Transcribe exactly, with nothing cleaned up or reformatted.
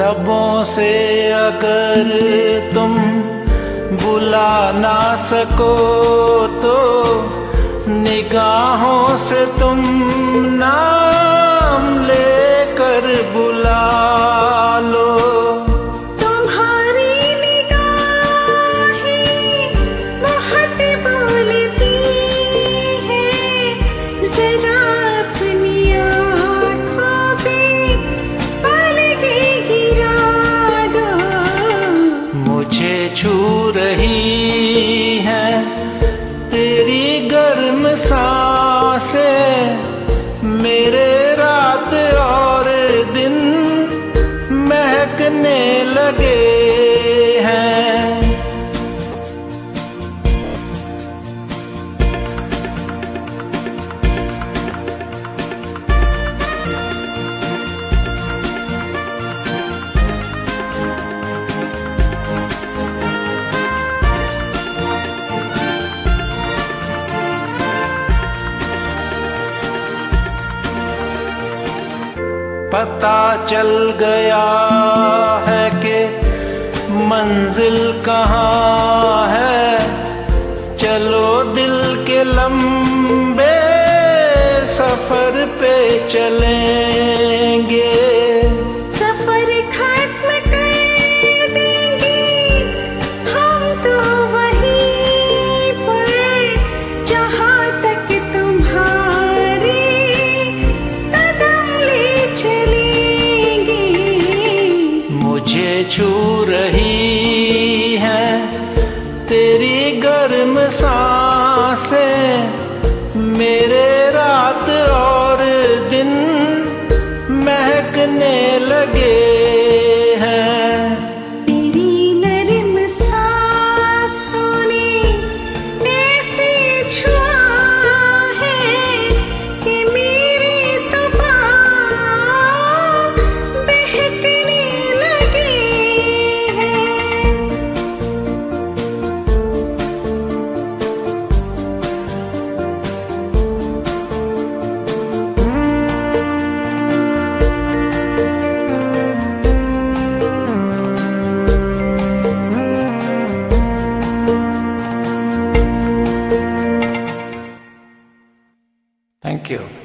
लबों से अगर तुम बुला ना सको तो निगाहों से तुम नाम लेकर बुला लो। तुम्हारी निगाहें बहुत बोलती हैं, जरा अपनी आँखों पे पलके गिरा दो। मुझे छू रही है तेरी गर्म सांसें, मेरे रात और दिन महकने लगे हैं। पता चल गया है कि मंजिल कहाँ है, चलो दिल के लंबे सफर पे चलेंगे। सफर खत्म कर देंगे हम तो वहीं पर, जहाँ तक तुम्हारे कदम ले चलेंगे। मुझे छू रही है तेरी गर्म सांसें, मेरे रात और दिन महकने लगे हैं। तेरी नरम सांसों ने ऐसे छुआ है कि मेरे तो पाँव बहकने लगे हैं। Thank you.